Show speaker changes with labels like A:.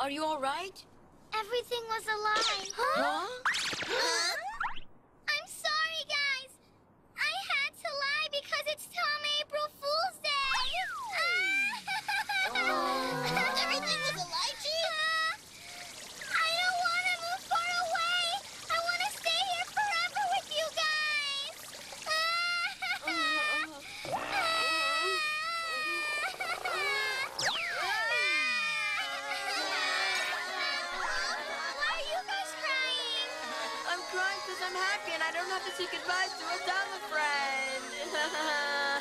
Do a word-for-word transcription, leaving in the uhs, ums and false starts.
A: Are you all right?
B: Everything was a lie.
A: Huh?
B: Huh? I'm sorry, guys. I had to lie because it's Tom April Fool's Day.
C: Everything was a lie, Chief?
B: I don't want to move far away. I want to stay here forever with you guys. Why are you guys crying?
A: I'm crying because I'm happy and I don't have to say goodbye to a dumb friend.